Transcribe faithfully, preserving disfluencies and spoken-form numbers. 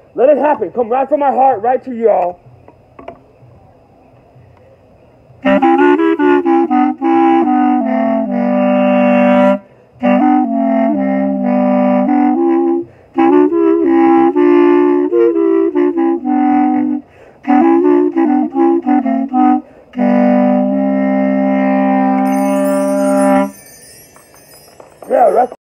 Let it happen. Come right from my heart, right to y'all.